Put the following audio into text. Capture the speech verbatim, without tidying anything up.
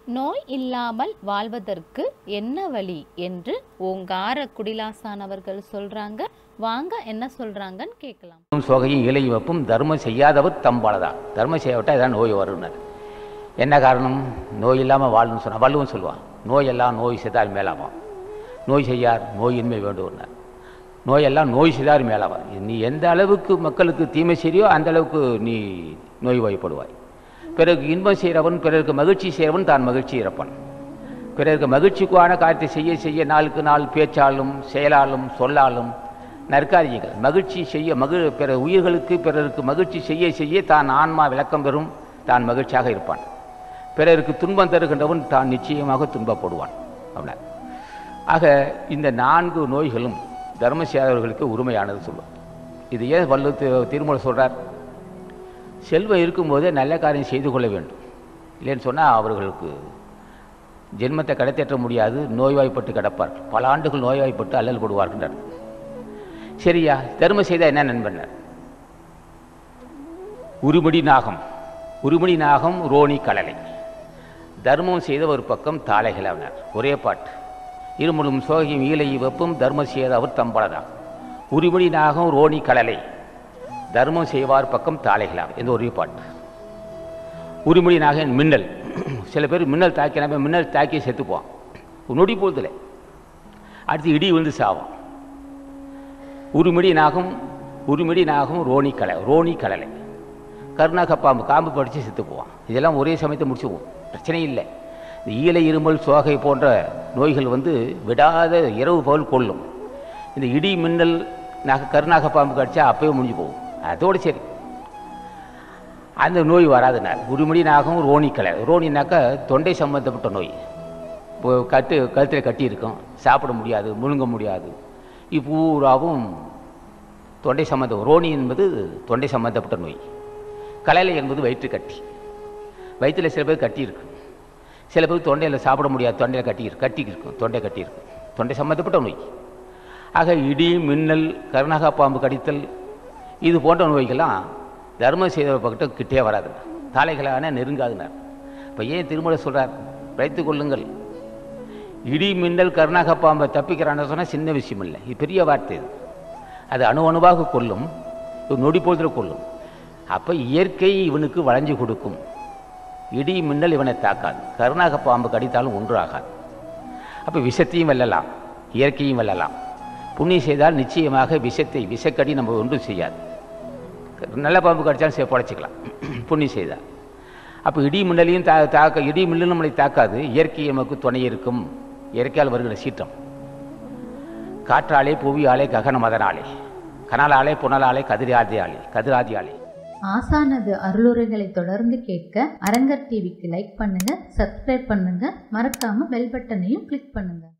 நோய் இல்லாமல் வாழ்வதற்கு என்ன வழி என்று ஓங்கார குடிலாசான் அவர்கள் சொல்றாங்க. வாங்க என்ன சொல்றாங்கன்னு கேட்கலாம். சோகையும் இலை வைப்பும் தர்மம் செய்யாதவர் தம்பாலதான். தர்மம் செய்யவிட்டால் இதான் நோய் வரும்னார். என்ன காரணம்? நோய் இல்லாமல் வாழணும்னு சொன்னால் வள்ளுவன் சொல்லுவான், நோயெல்லாம் நோய் செய்தால் மேலாவான், நோய் செய்யார் நோயின்மை வேண்டும்னார். நோயெல்லாம் நோய் செய்தார் மேலாவான். நீ எந்த அளவுக்கு மக்களுக்கு தீமை செய்யோ அந்த அளவுக்கு நீ நோய் வாய்ப்படுவாய். பிறருக்கு இன்பம் செய்கிறவன், பிறருக்கு மகிழ்ச்சி செய்கிறவன் தான் மகிழ்ச்சி இறப்பான். பிறருக்கு மகிழ்ச்சிக்கான காரியத்தை செய்ய செய்ய நாளுக்கு நாள் பேச்சாலும் செயலாலும் சொல்லாலும் நற்காரியங்கள் மகிழ்ச்சி செய்ய மகிழ் பிற உயிர்களுக்கு பிறருக்கு மகிழ்ச்சி செய்ய செய்ய தான் ஆன்மா விளக்கம் பெறும், தான் மகிழ்ச்சியாக இருப்பான். பிறருக்கு துன்பம் தருகின்றவன் தான் நிச்சயமாக துன்பப்படுவான் அப்படின்னா. ஆக இந்த நான்கு நோய்களும் தர்ம செய்யாதவர்களுக்கு உரிமையானது சொல்லுவோம். இது ஏன் வள்ளுவ திருமூலர் சொல்கிறார்? செல்வம் இருக்கும்போதே நல்ல காரியம் செய்து கொள்ள வேண்டும். இல்லைன்னு சொன்னால் அவர்களுக்கு ஜென்மத்தை கடத்தேற்ற முடியாது, நோய்வாய்ப்பட்டு கிடப்பார்கள். பல ஆண்டுகள் நோய்வாய்ப்பட்டு அல்லல் படுவார்கள். சரியா? தர்மம் செய்தால் என்ன நண்பனர்? உருமடி நாகம், உருமடி நாகம் ரோனி கடலை. தர்மம் செய்த ஒரு பக்கம் தாளைகள் அவனார். ஒரே பாட்டு. இருமுடும் சோகையும் ஈலை வெப்பும் தர்மம் செய்த அவர் தம்பளதாகும். உருமடி நாகம் ரோனி கடலை, தர்மம் செய்வார் பக்கம் தாளைகளாக எந்த ஒரே பாட்டு. உருமொழி நாகன் மின்னல். சில பேர் மின்னல் தாக்கினாமே மின்னல் தாக்கி செத்துக்குவான் நொடி பொழுதுல. அடுத்து இடி வந்து சாவான். உருமிடி நாகம், உருமிடி நாகம் ரோனி கலை, ரோனி கடலை. கருணாக பாம்பு, காம்பு படித்து செத்து போவான். இதெல்லாம் ஒரே சமயத்தை முடிச்சுக்குவோம், பிரச்சனை இல்லை. இந்த ஈலை இருமல் சோகை போன்ற நோய்கள் வந்து விடாத இரவு பகல் கொள்ளும். இந்த இடி மின்னல் நாக கருணாக பாம்பு கடிச்சா அப்பவே முடிஞ்சு போகும். அதோடு சரி, அந்த நோய் வராதுனார். உருமடி நாகம் ரோனிக்கலை. ரோனினாக்கா தொண்டை சம்பந்தப்பட்ட நோய். இப்போ கட்டு கழுத்தில் கட்டி இருக்கும், சாப்பிட முடியாது, முழுங்க முடியாது. இப்பூராவும் தொண்டை சம்பந்தம். ரோனி என்பது தொண்டை சம்பந்தப்பட்ட நோய். கலைலை என்பது வயிற்று கட்டி. வயிற்றில் சில பேர் கட்டி இருக்கும், சில பேர் தொண்டையில் சாப்பிட முடியாது, தொண்டையில் கட்டி இருக்கும், கட்டி இருக்கும், தொண்டை கட்டி இருக்கும். தொண்டை சம்பந்தப்பட்ட நோய். ஆக இடி மின்னல் கருணாக பாம்பு கடித்தல் இது போன்ற நோய்கள்லாம் தர்மம் செய்த பக்கிட்ட கிட்டே வராது, தாளைகளான நெருங்காதுனார். இப்போ ஏன் திருமூலர் சொல்கிறார்? பிழைத்து கொள்ளுங்கள். இடி மின்னல் கருணாக பாம்பை தப்பிக்கிறான்னு சொன்னால் சின்ன விஷயம் இல்லை, இது பெரிய வார்த்தை. இது அது அணு அணுவாக கொள்ளும், நொடி பொழுதுல கொள்ளும். அப்போ இயற்கை இவனுக்கு வளைஞ்சு கொடுக்கும். இடி மின்னல் இவனை தாக்காது, கருணாக பாம்பு கடித்தாலும் ஒன்று ஆகாது. அப்போ விஷத்தையும் வெல்லலாம், இயற்கையும் வெல்லலாம். புண்ணியம் செய்தால் நிச்சயமாக விஷத்தை விஷக்கடி நம்ம ஒன்றும் செய்யாது. நல்ல பாம்பு கடிச்சாலும் சே படைச்சிக்கலாம் புண்ணியம் செய்தால். அப்போ இடி மின்னலையும் தா தாக்க இடி மின்னலும் நம்மளை தாக்காது. இயற்கை நமக்கு துணை இருக்கும். இயற்கையால் வருகிற சீற்றம் காற்றாலே, புவியாலே, ககன மதனாலே, கனலாலே, புனலாலே, கதிராதியாலே கதிராதியாலே. ஆசானது அருளுரைகளை தொடர்ந்து கேட்க அரங்கர் டிவிக்கு லைக் பண்ணுங்க, சப்ஸ்கிரைப் பண்ணுங்க, மறக்காம பெல் பட்டனையும் கிளிக் பண்ணுங்க.